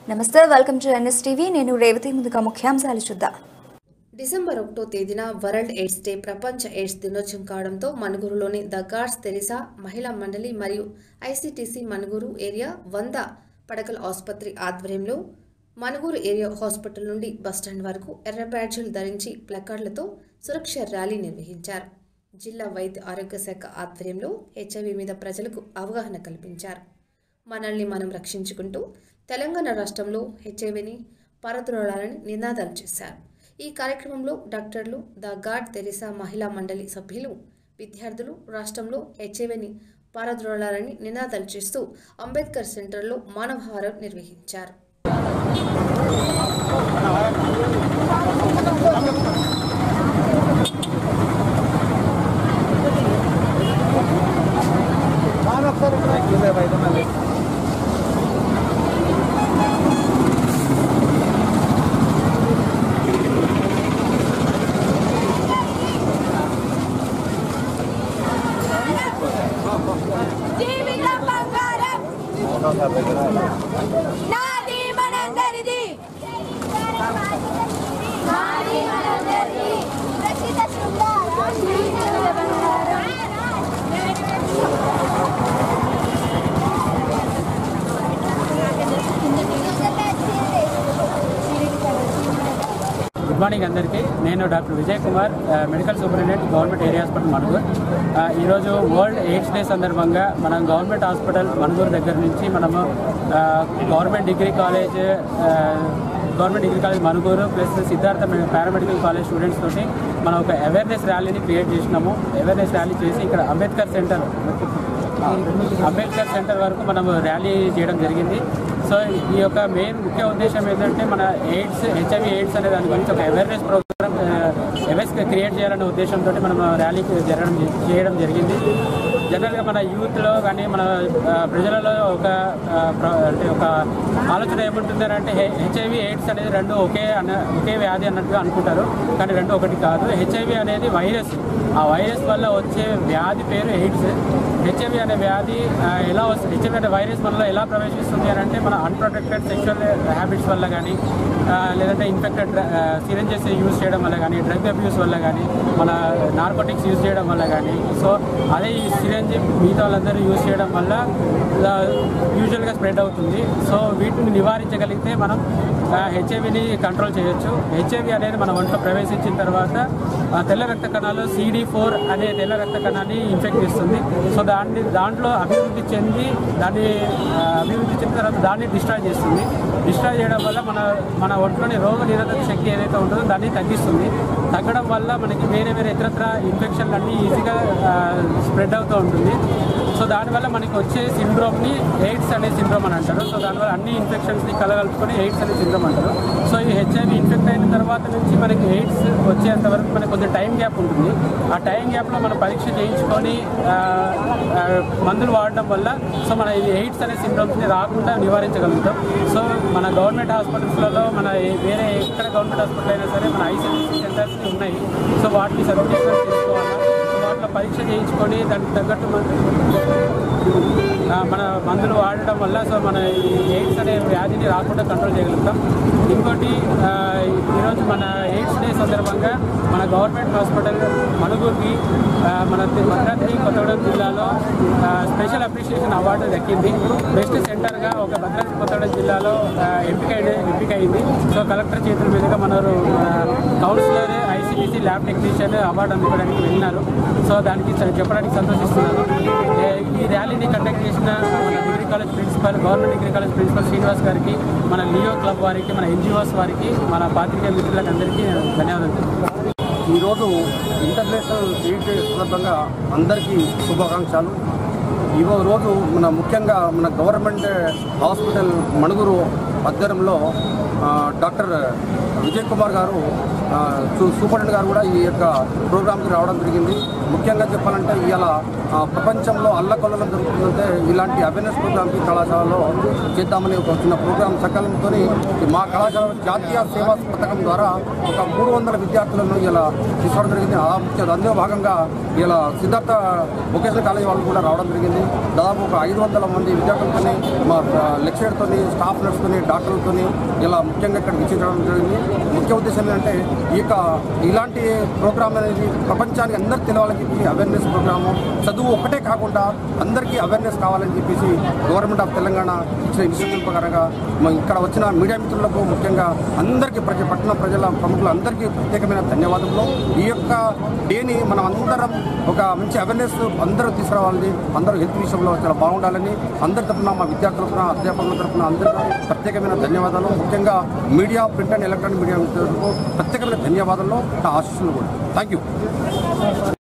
నమస్తే, welcome to NSTV. నేను రేవతి. ముందుగా ముఖ్యాంశాలు చూద్దాం. డిసెంబర్ 1వ తేదీన వరల్డ్ ఎయిడ్స్ డే ప్రపంచ ఎయిడ్స్ దినోత్సవం కావడంతో మణుగూరులోని ద గాడ్స్ తెరిసా మహిళా మండలి మరియు ICTC మణుగూరు ఏరియా 100 పడకల ఆసుపత్రి ఆధ్వర్యంలో మణుగూరు ఏరియా హాస్పిటల్ నుండి బస్టాండ్ వరకు ఎర్ర బ్యాడ్జీలు ధరించి ప్లకార్డులతో సురక్ష ర్యాలీ నిర్వహించారు. జిల్లా వైద్య ఆరోగ్య శాఖ ఆధ్వర్యంలో HIV మీద ప్రజలకు అవగాహన కల్పించారు. మనల్ని మనం రక్షించుకుంటూ తెలంగాణ రాష్ట్రంలో HIVని పారద్రోలాలని నినాదాలు చేశారు. ఈ కార్యక్రమంలో డాక్టర్లు, ద గాడ్ తెరిసా మహిళా మండలి సభ్యులు, విద్యార్థులు రాష్ట్రంలో HIVని పారద్రోలాలని నినాదాలు చేస్తూ అంబేద్కర్ సెంటర్లో మానవహారం నిర్వహించారు. గుడ్ మార్నింగ్ అందరికీ. నేను doctor Vijay Kumar, medical superintendent, government area hospital Manuguru. ఈరోజు వరల్డ్ ఎయిడ్స్ డే సందర్భంగా మనం గవర్నమెంట్ హాస్పిటల్ మణుగూరు దగ్గర నుంచి మనము government degree college Manuguru plus Siddhartha paramedical college students తోటి మనం ఒక అవేర్నెస్ ర్యాలీని క్రియేట్ చేసినాము. అవేర్నెస్ ర్యాలీ చేసి ఇక్కడ అంబేద్కర్ సెంటర్ వరకు మనం ర్యాలీ చేయడం జరిగింది. సో ఈ యొక్క మెయిన్ ముఖ్య ఉద్దేశం ఏంటంటే మన HIV ఎయిడ్స్ అనే దాని గురించి ఒక అవేర్నెస్ ప్రోగ్రామ్ క్రియేట్ చేయాలనే ఉద్దేశంతో మనం ర్యాలీకి చేయడం జరిగింది. జనరల్గా మన యూత్లో కానీ మన ప్రజలలో ఒక ఆలోచన ఏముంటుంది అంటే HIV ఎయిడ్స్ అనేది రెండు ఒకే వ్యాధి అన్నట్టుగా అనుకుంటారు. కానీ రెండు ఒకటి కాదు. HIV అనేది వైరస్. ఆ వైరస్ వల్ల వచ్చే వ్యాధి పేరు ఎయిడ్స్. HIV అనే వ్యాధి ఎలా వస్తుంది, HIV అనే వైరస్ మనలో ఎలా ప్రవేశిస్తుంది అని అంటే మన అన్ప్రొటెక్టెడ్ సెక్షువల్ హ్యాబిట్స్ వల్ల కానీ, లేదంటే ఇన్ఫెక్టెడ్ సిరంజెస్ యూజ్ చేయడం వల్ల కానీ, డ్రగ్ అబ్యూస్ వల్ల కానీ, మన నార్కోటిక్స్ యూజ్ చేయడం వల్ల కానీ, సో అదే ఈ సిరంజ్ మిగతా వాళ్ళందరూ యూజ్ చేయడం వల్ల యూజువల్గా స్ప్రెడ్ అవుతుంది. సో వీటిని నివారించగలిగితే మనం HIVని కంట్రోల్ చేయొచ్చు. HIV అనేది మన ఒంట్లో ప్రవేశించిన తర్వాత తెల్ల రక్త కణాలు CD4 అనే తెల్ల రక్త కణాన్ని ఇన్ఫెక్ట్ చేస్తుంది. సో దాంట్లో అభివృద్ధి చెందిన తర్వాత దాన్ని డిస్ట్రాయ్ చేస్తుంది. డిస్ట్రాయ్ చేయడం వల్ల మన ఒంట్లోని రోగ నిరోధక శక్తి ఏదైతే ఉంటుందో దాన్ని తగ్గడం వల్ల మనకి వేరే ఇతరత్ర ఇన్ఫెక్షన్లు అన్నీ ఈజీగా స్ప్రెడ్ అవుతూ ఉంటుంది. సో దానివల్ల మనకి వచ్చే సిండ్రోమ్ని ఎయిడ్స్ అనే సిండ్రోమ్ అని అంటారు. సో దానివల్ల అన్ని ఇన్ఫెక్షన్స్ని కలగలుపుకొని ఎయిడ్స్ అనే సిండ్రోమ్ అంటారు. సో ఈ HIV ఇన్ఫెక్ట్ అయిన తర్వాత నుంచి మనకి ఎయిడ్స్ వచ్చేంత వరకు మనకి కొంచెం టైం గ్యాప్ ఉంటుంది. ఆ టైం గ్యాప్లో మనం పరీక్ష చేయించుకొని మందులు వాడడం వల్ల సో మన ఈ ఎయిడ్స్ అనే సిండ్రోమ్స్ని రాకుండా నివారించగలుగుతాం. సో మన గవర్నమెంట్ హాస్పిటల్స్లలో మన వేరే ఎక్కడ గవర్నమెంట్ హాస్పిటల్ అయినా సరే మన ICTC సెంటర్స్ ఉన్నాయి. సో వాటిని సర్టిఫికేషన్ తీసుకోవాలా, వాటిలో పరీక్ష చేయించుకొని దానికి తగ్గట్టు మన మందులు వాడడం వల్ల సో మన ఈ ఎయిడ్స్ అనే వ్యాధిని రాకుండా కంట్రోల్ చేయగలుగుతాం. ఇంకోటి, ఈరోజు మన ఎయిడ్స్ డే సందర్భంగా మన గవర్నమెంట్ హాస్పిటల్ మణుగూరుకి మన భద్రాద్రి కొత్తగూడెం జిల్లాలో స్పెషల్ అప్రిషియేషన్ అవార్డు దక్కింది. బెస్ట్ సెంటర్గా ఒక భద్రాద్రి కొత్తగూడెం జిల్లాలో ఎంపికైంది. సో కలెక్టర్ చేతుల మీదుగా మన counsellor, ICTC lab technician award అందుకోవడానికి వెళ్ళినారు. సో దానికి చెప్పడానికి సంతోషిస్తున్నాను. ఈ ర్యాలీని కండక్ట్ చేసిన మన degree college principal, government degree college principal Srinivas గారికి, మన లియో క్లబ్ వారికి, మన NGOs వారికి, మన పాత్రికేయ మిత్రులకు అందరికీ ధన్యవాదాలు. ఈరోజు ఇంటర్నేషనల్ ఎయిడ్స్ డే సందర్భంగా అందరికీ శుభాకాంక్షలు. ఈరోజు ముఖ్యంగా మన గవర్నమెంట్ హాస్పిటల్ మణుగూరు ఆధ్వర్యంలో డాక్టర్ విజయ్ కుమార్ గారు, సూపరింటెండెంట్ గారు కూడా ఈ యొక్క ప్రోగ్రామ్కి రావడం జరిగింది. ముఖ్యంగా చెప్పాలంటే ఇవాళ ప్రపంచంలో అల్లకొల్లలు జరుగుతుందంటే ఇలాంటి అవేర్నెస్ ప్రోగ్రామ్కి కళాశాలలో చేద్దామని ఒక చిన్న ప్రోగ్రామ్ సంకల్పంతో మా కళాశాల జాతీయ సేవా పథకం ద్వారా ఒక 300 విద్యార్థులను ఇలా తీసుకోవడం జరిగింది. అందులో భాగంగా ఇలా సిద్ధార్థ వొకేషనల్ కాలేజ్ వాళ్ళు కూడా రావడం జరిగింది. దాదాపు ఒక 500 మంది విద్యార్థులతో, మా లెక్చరర్తో, స్టాఫ్ నర్స్తో, డాక్టర్లతో ఇలా ముఖ్యంగా ఇక్కడ వీక్షించడం జరిగింది. ముఖ్య ఉద్దేశం ఏంటంటే ఇలాంటి ప్రోగ్రామ్ అనేది ప్రపంచానికి అందరికీ తెలవాలని చెప్పి అవేర్నెస్ ప్రోగ్రాము. చదువు ఒకటే కాకుండా అందరికీ అవేర్నెస్ కావాలని చెప్పేసి గవర్నమెంట్ ఆఫ్ తెలంగాణ ఇచ్చిన ఇన్స్టిట్యూషన్ ప్రకారంగా ఇక్కడ వచ్చిన మీడియా మిత్రులకు ముఖ్యంగా అందరికీ పట్టణ ప్రజల ప్రముఖులు అందరికీ ప్రత్యేకమైన ధన్యవాదములు. ఈ యొక్క డేని మనం అందరం ఒక మంచి అవేర్నెస్ అందరూ తీసుకురావాలని, అందరూ హెల్త్ విషయంలో చాలా బాగుండాలని అందరి తరఫున, మా విద్యార్థుల తరఫున, అధ్యాపకుల తరఫున అందరికీ ప్రత్యేకమైన ధన్యవాదాలు. ముఖ్యంగా media, print and electronic media మిత్రులకు ప్రత్యేకమైన ధన్యవాదాలు, నా ఆశీస్సులు కూడా. Thank you.